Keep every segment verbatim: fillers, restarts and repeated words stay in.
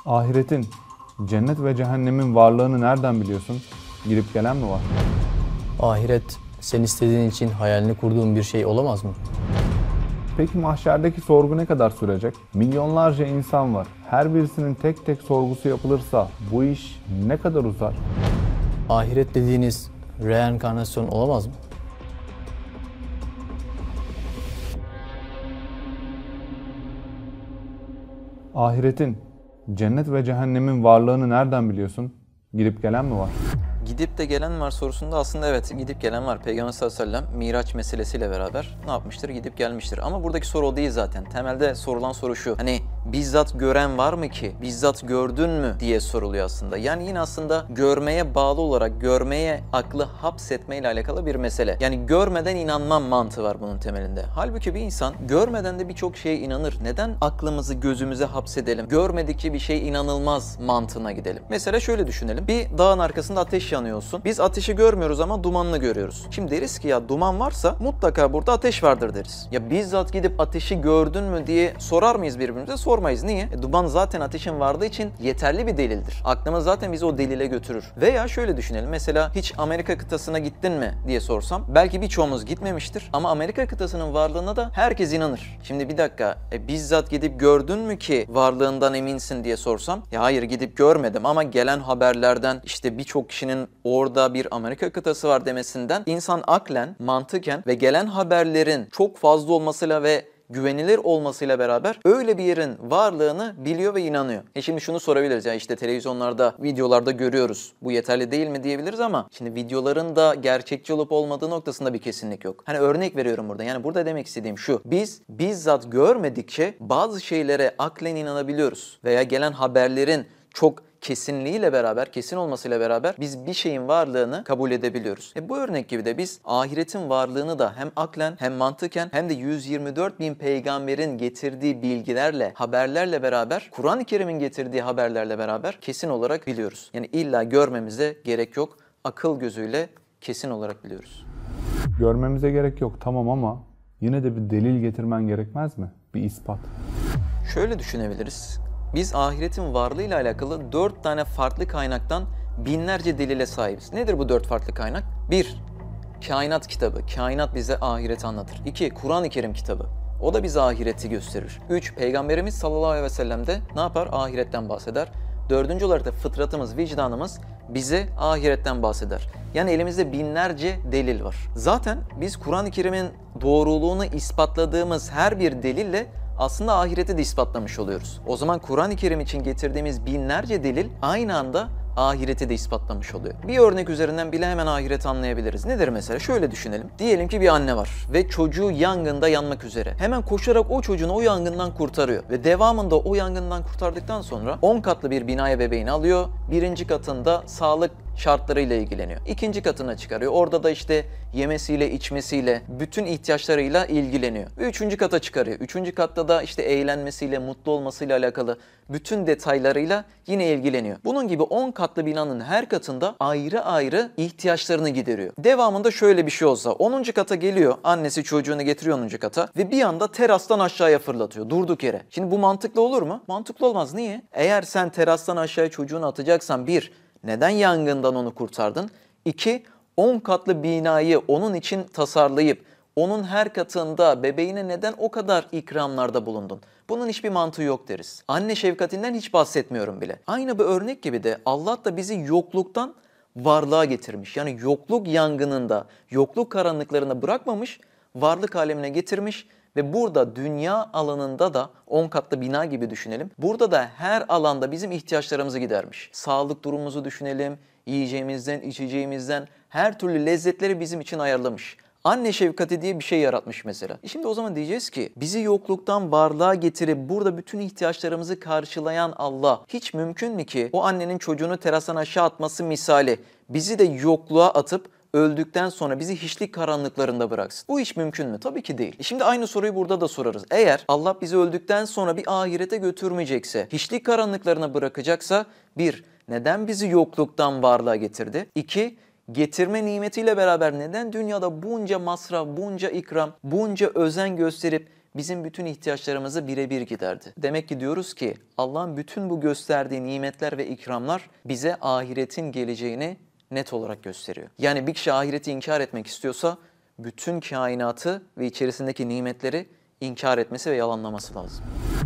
Ahiretin, cennet ve cehennemin varlığını nereden biliyorsun? Gidip gelen mi var? Ahiret, sen istediğin için hayalini kurduğun bir şey olamaz mı? Peki mahşerdeki sorgu ne kadar sürecek? Milyonlarca insan var. Her birisinin tek tek sorgusu yapılırsa bu iş ne kadar uzar? Ahiret dediğiniz reenkarnasyon olamaz mı? Ahiretin, cennet ve cehennemin varlığını nereden biliyorsun? Gidip gelen mi var? Gidip de gelen var sorusunda aslında evet gidip gelen var. Peygamber sallallahu aleyhi ve sellem Miraç meselesiyle beraber ne yapmıştır? Gidip gelmiştir. Ama buradaki soru o değil zaten. Temelde sorulan soru şu. Hani bizzat gören var mı ki? Bizzat gördün mü diye soruluyor aslında. Yani yine aslında görmeye bağlı olarak görmeye aklı hapsetmeyle alakalı bir mesele. Yani görmeden inanmam mantığı var bunun temelinde. Halbuki bir insan görmeden de birçok şeye inanır. Neden aklımızı gözümüze hapsedelim? Görmedikçe bir şey inanılmaz mantığına gidelim. Mesela şöyle düşünelim. Bir dağın arkasında ateş yanıyorsun. Biz ateşi görmüyoruz ama dumanını görüyoruz. Şimdi deriz ki ya duman varsa mutlaka burada ateş vardır deriz. Ya bizzat gidip ateşi gördün mü diye sorar mıyız birbirimize? Sormayız. Niye? E, duman zaten ateşin vardığı için yeterli bir delildir. Aklımız zaten bizi o delile götürür. Veya şöyle düşünelim. Mesela hiç Amerika kıtasına gittin mi diye sorsam belki birçoğumuz gitmemiştir ama Amerika kıtasının varlığına da herkes inanır. Şimdi bir dakika e, bizzat gidip gördün mü ki varlığından eminsin diye sorsam ya hayır gidip görmedim ama gelen haberlerden işte birçok kişinin orada bir Amerika kıtası var demesinden insan aklen, mantıken ve gelen haberlerin çok fazla olmasıyla ve güvenilir olmasıyla beraber öyle bir yerin varlığını biliyor ve inanıyor. E şimdi şunu sorabiliriz ya işte televizyonlarda, videolarda görüyoruz. Bu yeterli değil mi diyebiliriz ama şimdi videoların da gerçekçi olup olmadığı noktasında bir kesinlik yok. Hani örnek veriyorum burada. Yani burada demek istediğim şu. Biz bizzat görmedikçe bazı şeylere aklen inanabiliyoruz veya gelen haberlerin çok kesinliğiyle beraber, kesin olmasıyla beraber biz bir şeyin varlığını kabul edebiliyoruz. E bu örnek gibi de biz ahiretin varlığını da hem aklen hem mantıken hem de yüz yirmi dört bin peygamberin getirdiği bilgilerle, haberlerle beraber, Kur'an-ı Kerim'in getirdiği haberlerle beraber kesin olarak biliyoruz. Yani illa görmemize gerek yok. Akıl gözüyle kesin olarak biliyoruz. Görmemize gerek yok tamam ama yine de bir delil getirmen gerekmez mi? Bir ispat. Şöyle düşünebiliriz. Biz ahiretin varlığıyla alakalı dört tane farklı kaynaktan binlerce delile sahibiz. Nedir bu dört farklı kaynak? Bir, Kainat kitabı. Kainat bize ahireti anlatır. İki, Kur'an-ı Kerim kitabı. O da bize ahireti gösterir. Üç, Peygamberimiz sallallahu aleyhi ve sellem de ne yapar? Ahiretten bahseder. Dördüncü olarak da fıtratımız, vicdanımız bize ahiretten bahseder. Yani elimizde binlerce delil var. Zaten biz Kur'an-ı Kerim'in doğruluğunu ispatladığımız her bir delille aslında ahireti de ispatlamış oluyoruz. O zaman Kur'an-ı Kerim için getirdiğimiz binlerce delil aynı anda ahireti de ispatlamış oluyor. Bir örnek üzerinden bile hemen ahireti anlayabiliriz. Nedir mesela? Şöyle düşünelim. Diyelim ki bir anne var ve çocuğu yangında yanmak üzere. Hemen koşarak o çocuğunu o yangından kurtarıyor ve devamında o yangından kurtardıktan sonra on katlı bir binaya bebeğini alıyor. Birinci katında sağlık şartlarıyla ilgileniyor. İkinci katına çıkarıyor. Orada da işte yemesiyle, içmesiyle, bütün ihtiyaçlarıyla ilgileniyor. Ve üçüncü kata çıkarıyor. Üçüncü katta da işte eğlenmesiyle, mutlu olmasıyla alakalı bütün detaylarıyla yine ilgileniyor. Bunun gibi on katlı binanın her katında ayrı ayrı ihtiyaçlarını gideriyor. Devamında şöyle bir şey olsa onuncu kata geliyor, annesi çocuğunu getiriyor onuncu kata ve bir anda terastan aşağıya fırlatıyor durduk yere. Şimdi bu mantıklı olur mu? Mantıklı olmaz. Niye? Eğer sen terastan aşağıya çocuğunu atacaksan bir, neden yangından onu kurtardın? İki, on katlı binayı onun için tasarlayıp onun her katında bebeğine neden o kadar ikramlarda bulundun? Bunun hiçbir mantığı yok deriz. Anne şefkatinden hiç bahsetmiyorum bile. Aynı bu örnek gibi de Allah da bizi yokluktan varlığa getirmiş. Yani yokluk yangınında, yokluk karanlıklarında bırakmamış, varlık alemine getirmiş ve burada dünya alanında da on katlı bina gibi düşünelim. Burada da her alanda bizim ihtiyaçlarımızı gidermiş. Sağlık durumumuzu düşünelim, yiyeceğimizden, içeceğimizden her türlü lezzetleri bizim için ayarlamış. Anne şefkati diye bir şey yaratmış mesela. E şimdi o zaman diyeceğiz ki bizi yokluktan varlığa getirip burada bütün ihtiyaçlarımızı karşılayan Allah hiç mümkün mü ki o annenin çocuğunu terastan aşağı atması misali bizi de yokluğa atıp öldükten sonra bizi hiçlik karanlıklarında bıraksın? Bu iş mümkün mü? Tabii ki değil. E şimdi aynı soruyu burada da sorarız. Eğer Allah bizi öldükten sonra bir ahirete götürmeyecekse, hiçlik karanlıklarına bırakacaksa bir, neden bizi yokluktan varlığa getirdi? İki, getirme nimetiyle beraber neden dünyada bunca masraf, bunca ikram, bunca özen gösterip bizim bütün ihtiyaçlarımızı birebir giderdi. Demek ki diyoruz ki Allah'ın bütün bu gösterdiği nimetler ve ikramlar bize ahiretin geleceğini net olarak gösteriyor. Yani bir kişi ahireti inkar etmek istiyorsa bütün kainatı ve içerisindeki nimetleri inkar etmesi ve yalanlaması lazım.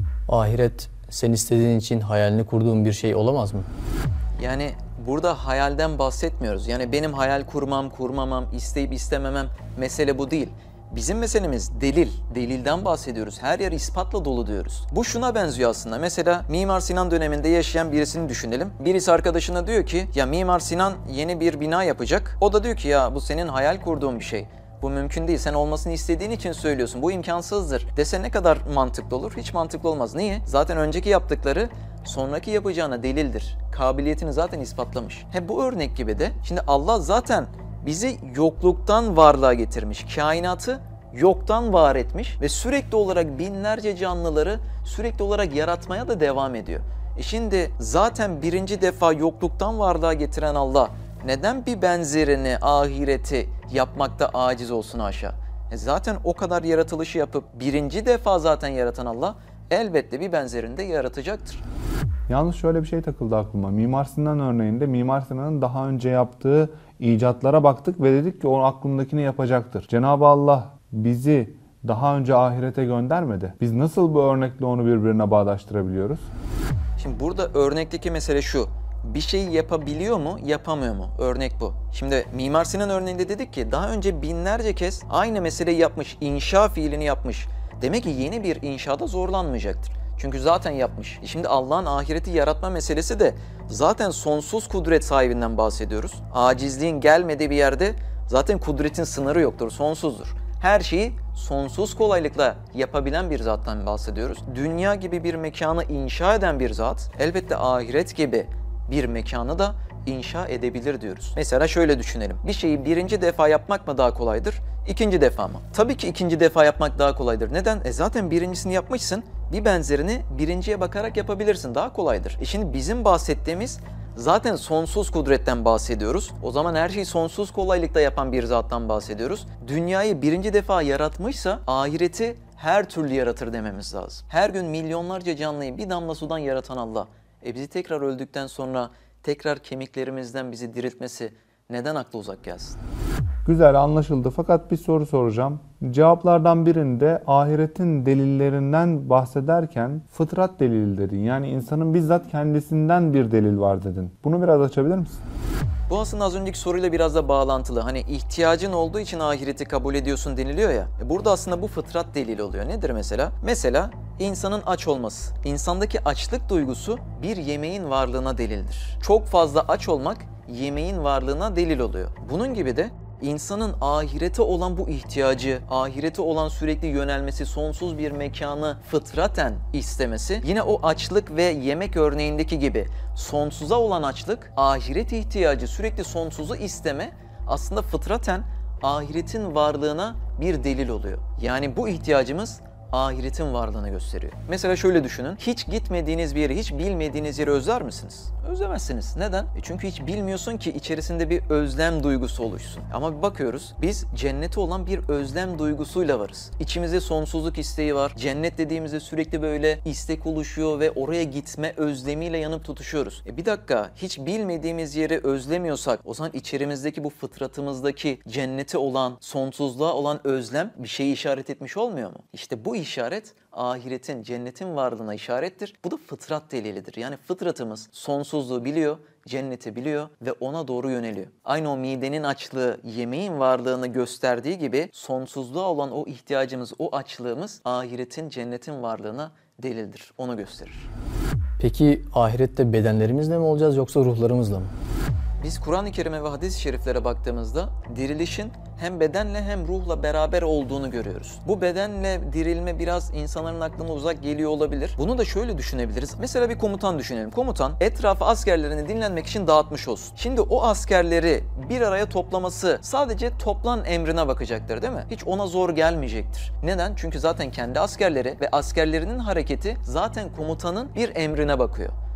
Ahiret sen istediğin için hayalini kurduğun bir şey olamaz mı? Yani burada hayalden bahsetmiyoruz. Yani benim hayal kurmam, kurmamam, isteyip istememem mesele bu değil. Bizim meselemiz delil. Delilden bahsediyoruz. Her yer ispatla dolu diyoruz. Bu şuna benziyor aslında. Mesela Mimar Sinan döneminde yaşayan birisini düşünelim. Birisi arkadaşına diyor ki ya Mimar Sinan yeni bir bina yapacak. O da diyor ki ya bu senin hayal kurduğun bir şey. Bu mümkün değil. Sen olmasını istediğin için söylüyorsun. Bu imkansızdır. Dese ne kadar mantıklı olur? Hiç mantıklı olmaz. Niye? Zaten önceki yaptıkları sonraki yapacağına delildir. Kabiliyetini zaten ispatlamış. He bu örnek gibi de şimdi Allah zaten bizi yokluktan varlığa getirmiş. Kainatı yoktan var etmiş ve sürekli olarak binlerce canlıları sürekli olarak yaratmaya da devam ediyor. E şimdi zaten birinci defa yokluktan varlığa getiren Allah neden bir benzerini, ahireti yapmakta aciz olsun haşa? E zaten o kadar yaratılışı yapıp birinci defa zaten yaratan Allah elbette bir benzerini de yaratacaktır. Yalnız şöyle bir şey takıldı aklıma. Mimar Sinan örneğinde Mimar Sinan'ın daha önce yaptığı icatlara baktık ve dedik ki o aklındakini yapacaktır. Cenab-ı Allah bizi daha önce ahirete göndermedi. Biz nasıl bu örnekle onu birbirine bağdaştırabiliyoruz? Şimdi burada örnekteki mesele şu. Bir şeyi yapabiliyor mu, yapamıyor mu? Örnek bu. Şimdi Mimar Sinan örneğinde dedik ki daha önce binlerce kez aynı meseleyi yapmış, inşa fiilini yapmış. Demek ki yeni bir inşada zorlanmayacaktır. Çünkü zaten yapmış. Şimdi Allah'ın ahireti yaratma meselesi de zaten sonsuz kudret sahibinden bahsediyoruz. Acizliğin gelmediği bir yerde zaten kudretin sınırı yoktur, sonsuzdur. Her şeyi sonsuz kolaylıkla yapabilen bir zattan bahsediyoruz. Dünya gibi bir mekanı inşa eden bir zat, elbette ahiret gibi bir mekanı da inşa edebilir diyoruz. Mesela şöyle düşünelim. Bir şeyi birinci defa yapmak mı daha kolaydır, ikinci defa mı? Tabii ki ikinci defa yapmak daha kolaydır. Neden? E zaten birincisini yapmışsın, bir benzerini birinciye bakarak yapabilirsin. Daha kolaydır. E şimdi bizim bahsettiğimiz zaten sonsuz kudretten bahsediyoruz. O zaman her şeyi sonsuz kolaylıkla yapan bir zattan bahsediyoruz. Dünyayı birinci defa yaratmışsa ahireti her türlü yaratır dememiz lazım. Her gün milyonlarca canlıyı bir damla sudan yaratan Allah. E bizi tekrar öldükten sonra tekrar kemiklerimizden bizi diriltmesi neden akla uzak gelsin? Güzel, anlaşıldı. Fakat bir soru soracağım. Cevaplardan birinde ahiretin delillerinden bahsederken fıtrat delili dedin. Yani insanın bizzat kendisinden bir delil var dedin. Bunu biraz açabilir misin? Bu aslında az önceki soruyla biraz da bağlantılı. Hani ihtiyacın olduğu için ahireti kabul ediyorsun deniliyor ya. E burada aslında bu fıtrat delili oluyor. Nedir mesela? Mesela insanın aç olması. İnsandaki açlık duygusu bir yemeğin varlığına delildir. Çok fazla aç olmak yemeğin varlığına delil oluyor. Bunun gibi de İnsanın ahirete olan bu ihtiyacı, ahirete olan sürekli yönelmesi, sonsuz bir mekanı fıtraten istemesi, yine o açlık ve yemek örneğindeki gibi sonsuza olan açlık, ahiret ihtiyacı, sürekli sonsuzu isteme aslında fıtraten ahiretin varlığına bir delil oluyor. Yani bu ihtiyacımız ahiretin varlığını gösteriyor. Mesela şöyle düşünün, hiç gitmediğiniz bir yeri, hiç bilmediğiniz yeri özler misiniz? Özlemezsiniz. Neden? E çünkü hiç bilmiyorsun ki içerisinde bir özlem duygusu oluşsun. Ama bir bakıyoruz, biz cennete olan bir özlem duygusuyla varız. İçimizde sonsuzluk isteği var. Cennet dediğimizde sürekli böyle istek oluşuyor ve oraya gitme özlemiyle yanıp tutuşuyoruz. E bir dakika, hiç bilmediğimiz yeri özlemiyorsak, o zaman içerimizdeki bu fıtratımızdaki cennete olan, sonsuzluğa olan özlem bir şeyi işaret etmiş olmuyor mu? İşte bu işaret ahiretin, cennetin varlığına işarettir. Bu da fıtrat delilidir. Yani fıtratımız sonsuzluğu biliyor, cenneti biliyor ve ona doğru yöneliyor. Aynı o midenin açlığı, yemeğin varlığını gösterdiği gibi sonsuzluğa olan o ihtiyacımız, o açlığımız ahiretin, cennetin varlığına delildir. Onu gösterir. Peki ahirette bedenlerimizle mi olacağız yoksa ruhlarımızla mı? Biz Kur'an-ı Kerim'e ve hadis-i şeriflere baktığımızda dirilişin hem bedenle hem ruhla beraber olduğunu görüyoruz. Bu bedenle dirilme biraz insanların aklına uzak geliyor olabilir. Bunu da şöyle düşünebiliriz. Mesela bir komutan düşünelim. Komutan etrafı askerlerini dinlenmek için dağıtmış olsun. Şimdi o askerleri bir araya toplaması sadece toplan emrine bakacaktır değil mi? Hiç ona zor gelmeyecektir. Neden? Çünkü zaten kendi askerleri ve askerlerinin hareketi zaten komutanın bir emrine bakıyor.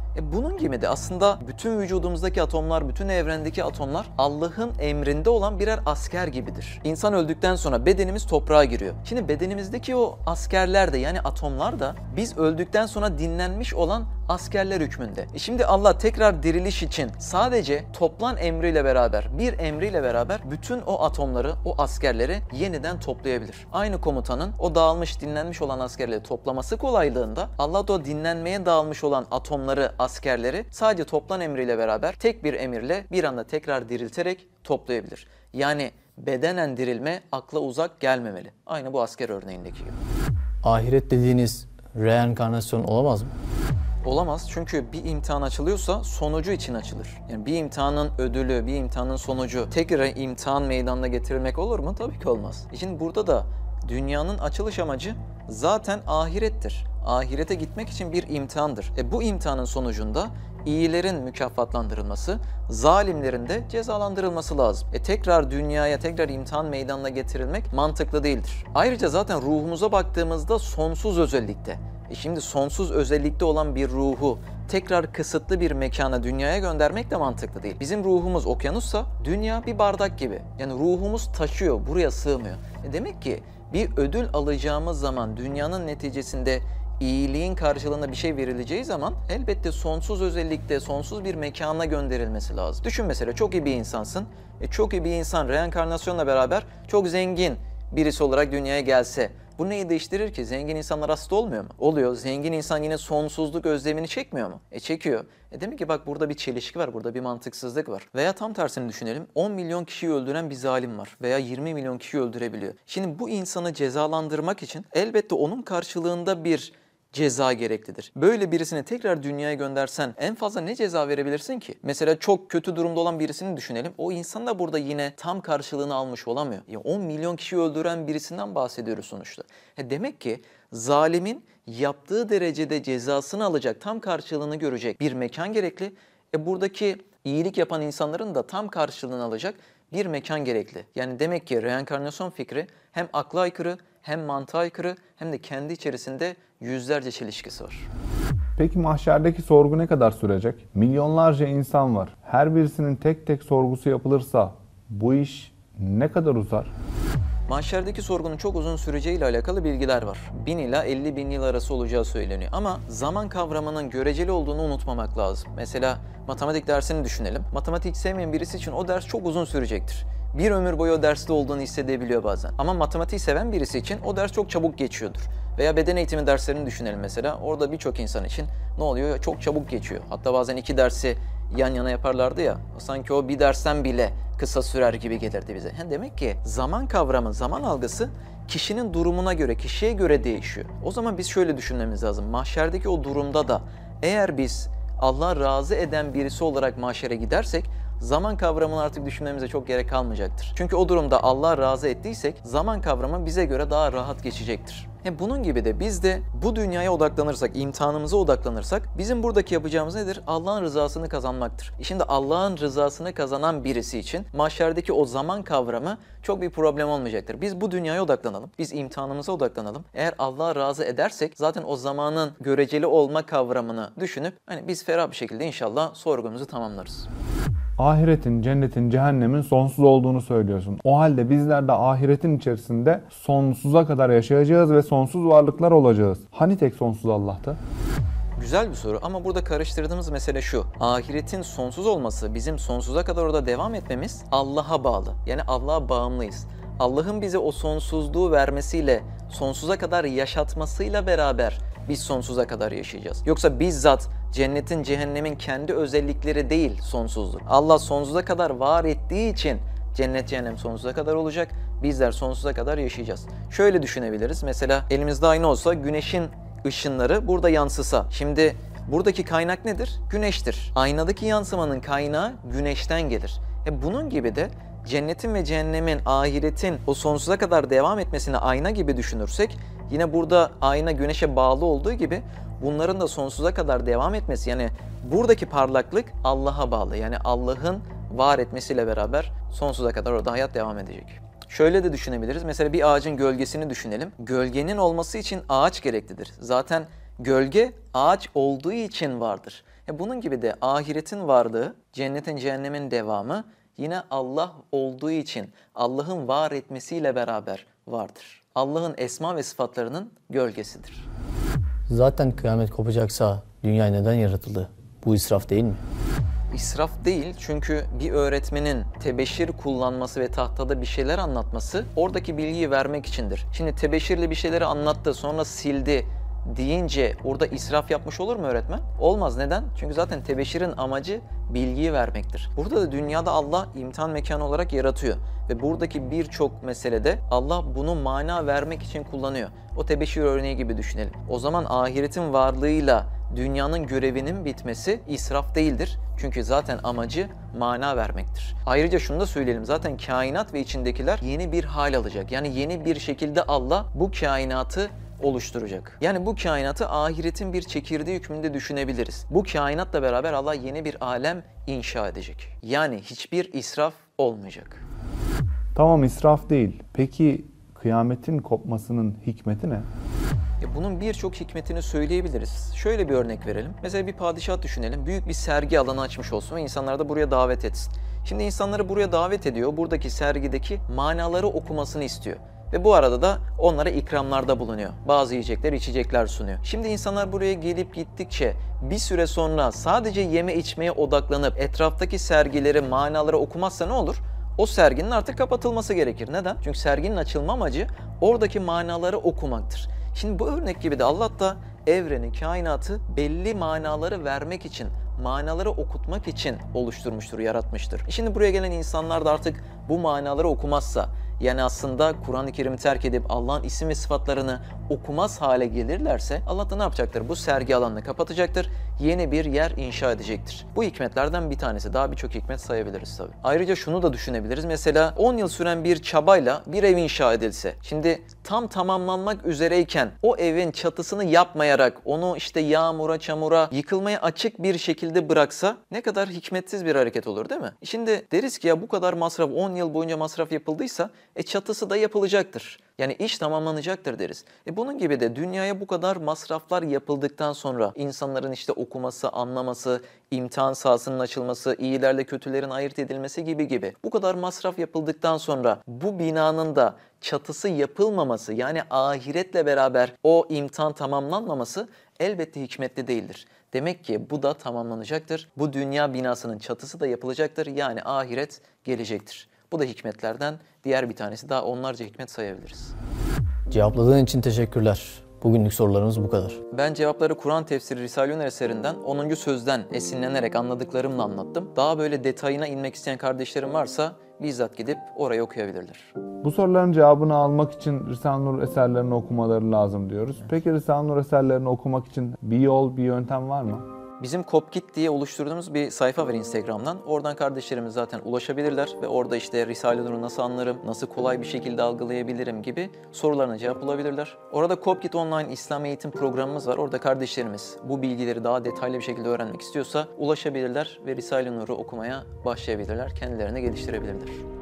E bunun gibi de aslında bütün vücudumuzdaki atomlar, bütün evrendeki atomlar Allah'ın emrinde olan birer asker gibidir. İnsan öldükten sonra bedenimiz toprağa giriyor. Şimdi bedenimizdeki o askerler de yani atomlar da biz öldükten sonra dinlenmiş olan askerler hükmünde. E şimdi Allah tekrar diriliş için sadece toplan emriyle beraber, bir emriyle beraber bütün o atomları, o askerleri yeniden toplayabilir. Aynı komutanın o dağılmış, dinlenmiş olan askerleri toplaması kolaylığında Allah da o dinlenmeye dağılmış olan atomları, askerleri sadece toplan emriyle beraber tek bir emirle bir anda tekrar dirilterek toplayabilir. Yani bedenen dirilme akla uzak gelmemeli. Aynı bu asker örneğindeki gibi. Ahiret dediğiniz reenkarnasyon olamaz mı? Olamaz çünkü bir imtihan açılıyorsa sonucu için açılır. Yani bir imtihanın ödülü, bir imtihanın sonucu tekrar imtihan meydanına getirilmek olur mu? Tabii ki olmaz. Şimdi burada da dünyanın açılış amacı zaten ahirettir. Ahirete gitmek için bir imtihandır. E bu imtihanın sonucunda iyilerin mükafatlandırılması, zalimlerin de cezalandırılması lazım. E tekrar dünyaya, tekrar imtihan meydanına getirilmek mantıklı değildir. Ayrıca zaten ruhumuza baktığımızda sonsuz özellikte. E şimdi sonsuz özellikte olan bir ruhu tekrar kısıtlı bir mekana, dünyaya göndermek de mantıklı değil. Bizim ruhumuz okyanussa dünya bir bardak gibi. Yani ruhumuz taşıyor, buraya sığmıyor. E demek ki bir ödül alacağımız zaman dünyanın neticesinde iyiliğin karşılığında bir şey verileceği zaman elbette sonsuz özellikte, sonsuz bir mekana gönderilmesi lazım. Düşün mesela çok iyi bir insansın. E çok iyi bir insan reenkarnasyonla beraber çok zengin birisi olarak dünyaya gelse bu neyi değiştirir ki? Zengin insanlar hasta olmuyor mu? Oluyor. Zengin insan yine sonsuzluk özlemini çekmiyor mu? E çekiyor. E demek ki bak burada bir çelişki var, burada bir mantıksızlık var. Veya tam tersini düşünelim. on milyon kişiyi öldüren bir zalim var veya yirmi milyon kişiyi öldürebiliyor. Şimdi bu insanı cezalandırmak için elbette onun karşılığında bir ceza gereklidir. Böyle birisini tekrar dünyaya göndersen en fazla ne ceza verebilirsin ki? Mesela çok kötü durumda olan birisini düşünelim. O insan da burada yine tam karşılığını almış olamıyor. Ya on milyon kişiyi öldüren birisinden bahsediyoruz sonuçta. He demek ki zalimin yaptığı derecede cezasını alacak, tam karşılığını görecek bir mekan gerekli. E buradaki iyilik yapan insanların da tam karşılığını alacak bir mekan gerekli. Yani demek ki reenkarnasyon fikri hem akla aykırı, hem mantığa aykırı, hem de kendi içerisinde yüzlerce çelişkisi var. Peki mahşerdeki sorgu ne kadar sürecek? Milyonlarca insan var. Her birisinin tek tek sorgusu yapılırsa bu iş ne kadar uzar? Mahşerdeki sorgunun çok uzun süreceğiyle alakalı bilgiler var. bin ila elli bin yıl arası olacağı söyleniyor. Ama zaman kavramının göreceli olduğunu unutmamak lazım. Mesela matematik dersini düşünelim. Matematik sevmeyen birisi için o ders çok uzun sürecektir. Bir ömür boyu o derste olduğunu hissedebiliyor bazen. Ama matematiği seven birisi için o ders çok çabuk geçiyordur. Veya beden eğitimi derslerini düşünelim mesela. Orada birçok insan için ne oluyor? Çok çabuk geçiyor. Hatta bazen iki dersi yan yana yaparlardı ya. Sanki o bir dersten bile kısa sürer gibi gelirdi bize. Yani demek ki zaman kavramı, zaman algısı kişinin durumuna göre, kişiye göre değişiyor. O zaman biz şöyle düşünmemiz lazım. Mahşerdeki o durumda da eğer biz Allah razı eden birisi olarak mahşere gidersek zaman kavramını artık düşünmemize çok gerek kalmayacaktır. Çünkü o durumda Allah razı ettiysek zaman kavramı bize göre daha rahat geçecektir. He bunun gibi de biz de bu dünyaya odaklanırsak, imtihanımıza odaklanırsak bizim buradaki yapacağımız nedir? Allah'ın rızasını kazanmaktır. E şimdi Allah'ın rızasını kazanan birisi için mahşerdeki o zaman kavramı çok bir problem olmayacaktır. Biz bu dünyaya odaklanalım, biz imtihanımıza odaklanalım. Eğer Allah razı edersek zaten o zamanın göreceli olma kavramını düşünüp hani biz ferah bir şekilde inşallah sorgumuzu tamamlarız. Ahiretin, cennetin, cehennemin sonsuz olduğunu söylüyorsun. O halde bizler de ahiretin içerisinde sonsuza kadar yaşayacağız ve sonsuz varlıklar olacağız. Hani tek sonsuz Allah'ta? Güzel bir soru ama burada karıştırdığımız mesele şu. Ahiretin sonsuz olması, bizim sonsuza kadar orada devam etmemiz Allah'a bağlı. Yani Allah'a bağımlıyız. Allah'ın bize o sonsuzluğu vermesiyle, sonsuza kadar yaşatmasıyla beraber biz sonsuza kadar yaşayacağız. Yoksa bizzat cennetin, cehennemin kendi özellikleri değil sonsuzluk. Allah sonsuza kadar var ettiği için cennet, cehennem sonsuza kadar olacak. Bizler sonsuza kadar yaşayacağız. Şöyle düşünebiliriz. Mesela elimizde ayna olsa güneşin ışınları burada yansısa. Şimdi buradaki kaynak nedir? Güneştir. Aynadaki yansımanın kaynağı güneşten gelir. E bunun gibi de cennetin ve cehennemin, ahiretin o sonsuza kadar devam etmesini ayna gibi düşünürsek, yine burada ayna güneşe bağlı olduğu gibi bunların da sonsuza kadar devam etmesi, yani buradaki parlaklık Allah'a bağlı. Yani Allah'ın var etmesiyle beraber sonsuza kadar orada hayat devam edecek. Şöyle de düşünebiliriz. Mesela bir ağacın gölgesini düşünelim. Gölgenin olması için ağaç gereklidir. Zaten gölge ağaç olduğu için vardır. E bunun gibi de ahiretin varlığı, cennetin cehennemin devamı yine Allah olduğu için Allah'ın var etmesiyle beraber vardır. Allah'ın esma ve sıfatlarının gölgesidir. Zaten kıyamet kopacaksa dünya neden yaratıldı? Bu israf değil mi? İsraf değil, çünkü bir öğretmenin tebeşir kullanması ve tahtada bir şeyler anlatması oradaki bilgiyi vermek içindir. Şimdi tebeşirle bir şeyleri anlattı, sonra sildi deyince orada israf yapmış olur mu öğretmen? Olmaz. Neden? Çünkü zaten tebeşirin amacı bilgiyi vermektir. Burada da dünyada Allah imtihan mekanı olarak yaratıyor. Ve buradaki birçok meselede Allah bunu mana vermek için kullanıyor. O tebeşir örneği gibi düşünelim. O zaman ahiretin varlığıyla dünyanın görevinin bitmesi israf değildir. Çünkü zaten amacı mana vermektir. Ayrıca şunu da söyleyelim. Zaten kainat ve içindekiler yeni bir hal alacak. Yani yeni bir şekilde Allah bu kainatı oluşturacak. Yani bu kainatı ahiretin bir çekirdeği hükmünde düşünebiliriz. Bu kainatla beraber Allah yeni bir alem inşa edecek. Yani hiçbir israf olmayacak. Tamam, israf değil. Peki kıyametin kopmasının hikmeti ne? E bunun birçok hikmetini söyleyebiliriz. Şöyle bir örnek verelim. Mesela bir padişah düşünelim. Büyük bir sergi alanı açmış olsun ve insanları da buraya davet etsin. Şimdi insanları buraya davet ediyor. Buradaki sergideki manaları okumasını istiyor. Ve bu arada da onlara ikramlarda bulunuyor. Bazı yiyecekler, içecekler sunuyor. Şimdi insanlar buraya gelip gittikçe bir süre sonra sadece yeme içmeye odaklanıp etraftaki sergileri, manaları okumazsa ne olur? O serginin artık kapatılması gerekir. Neden? Çünkü serginin açılma amacı oradaki manaları okumaktır. Şimdi bu örnek gibi de Allah da evreni, kainatı belli manaları vermek için, manaları okutmak için oluşturmuştur, yaratmıştır. Şimdi buraya gelen insanlar da artık bu manaları okumazsa, yani aslında Kur'an-ı Kerim'i terk edip Allah'ın isim ve sıfatlarını okumaz hale gelirlerse Allah da ne yapacaktır? Bu sergi alanını kapatacaktır, yeni bir yer inşa edecektir. Bu hikmetlerden bir tanesi. Daha birçok hikmet sayabiliriz tabii. Ayrıca şunu da düşünebiliriz. Mesela on yıl süren bir çabayla bir ev inşa edilse. Şimdi tam tamamlanmak üzereyken o evin çatısını yapmayarak onu işte yağmura, çamura, yıkılmaya açık bir şekilde bıraksa ne kadar hikmetsiz bir hareket olur, değil mi? Şimdi deriz ki ya bu kadar masraf, on yıl boyunca masraf yapıldıysa e çatısı da yapılacaktır. Yani iş tamamlanacaktır deriz. E bunun gibi de dünyaya bu kadar masraflar yapıldıktan sonra insanların işte okuması, anlaması, imtihan sahasının açılması, iyilerle kötülerin ayırt edilmesi gibi gibi. Bu kadar masraf yapıldıktan sonra bu binanın da çatısı yapılmaması, yani ahiretle beraber o imtihan tamamlanmaması elbette hikmetli değildir. Demek ki bu da tamamlanacaktır. Bu dünya binasının çatısı da yapılacaktır. Yani ahiret gelecektir. Bu da hikmetlerden diğer bir tanesi. Daha onlarca hikmet sayabiliriz. Cevapladığın için teşekkürler. Bugünlük sorularımız bu kadar. Ben cevapları Kur'an tefsiri Risale-i Nur eserinden onuncu sözden esinlenerek anladıklarımla anlattım. Daha böyle detayına inmek isteyen kardeşlerim varsa bizzat gidip orayı okuyabilirler. Bu soruların cevabını almak için Risale-i Nur eserlerini okumaları lazım diyoruz. Peki Risale-i Nur eserlerini okumak için bir yol, bir yöntem var mı? Bizim Kopkit diye oluşturduğumuz bir sayfa var Instagram'dan. Oradan kardeşlerimiz zaten ulaşabilirler ve orada işte Risale-i Nur'u nasıl anlarım, nasıl kolay bir şekilde algılayabilirim gibi sorularına cevap bulabilirler. Orada Kopkit Online İslam Eğitim programımız var. Orada kardeşlerimiz bu bilgileri daha detaylı bir şekilde öğrenmek istiyorsa ulaşabilirler ve Risale-i Nur'u okumaya başlayabilirler, kendilerini geliştirebilirler.